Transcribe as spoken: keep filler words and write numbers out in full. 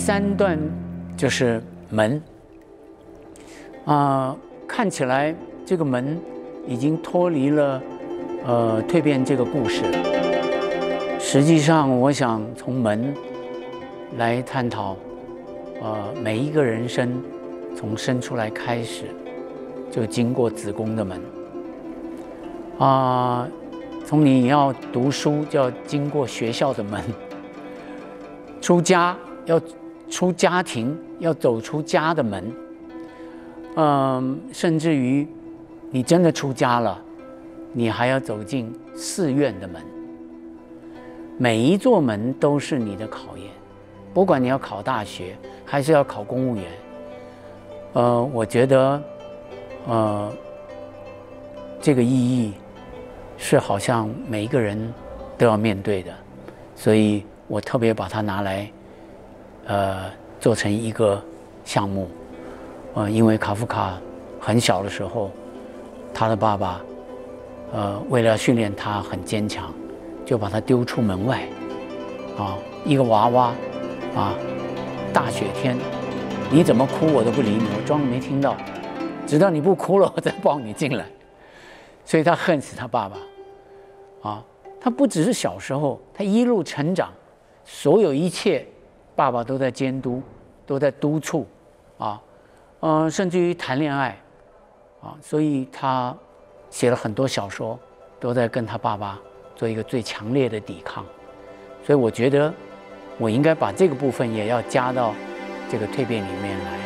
三段就是门啊、呃，看起来这个门已经脱离了呃蜕变这个故事。实际上，我想从门来探讨，呃，每一个人生从生出来开始，就经过子宫的门啊、呃，从你要读书就要经过学校的门，出家要出家庭要走出家的门，嗯、呃，甚至于你真的出家了，你还要走进寺院的门。每一座门都是你的考验，不管你要考大学还是要考公务员。呃，我觉得，呃，这个意义是好像每一个人都要面对的，所以我特别把它拿来，呃，做成一个项目。呃，因为卡夫卡很小的时候，他的爸爸，呃，为了训练他很坚强，就把他丢出门外，啊，一个娃娃，啊，大雪天，你怎么哭我都不理你，我装没听到，直到你不哭了，我再抱你进来。所以他恨死他爸爸，啊，他不只是小时候，他一路成长，所有一切，爸爸都在监督，都在督促，啊，呃，甚至于谈恋爱，啊，所以他写了很多小说，都在跟他爸爸做一个最强烈的抵抗。所以我觉得，我应该把这个部分也要加到这个蜕变里面来。